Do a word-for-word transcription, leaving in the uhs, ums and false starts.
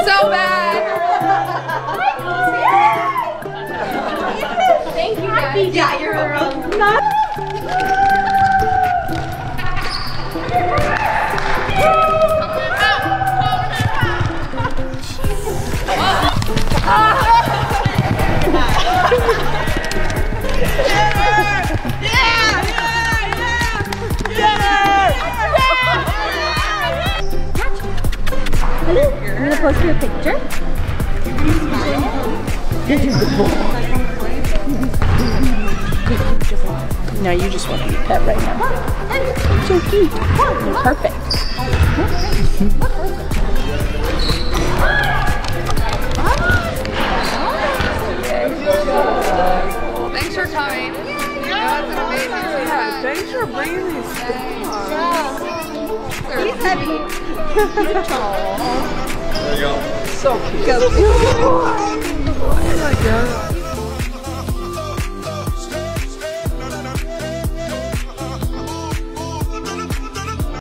so bad. Thank you guys. Yeah, you're welcome. Not I'm gonna post you a picture. No, you just want to be pet right now. So cute. You're perfect. Thanks for coming. That was an amazing Yeah, thanks for bringing these things. He's heavy. There you go. So cute. Oh my god.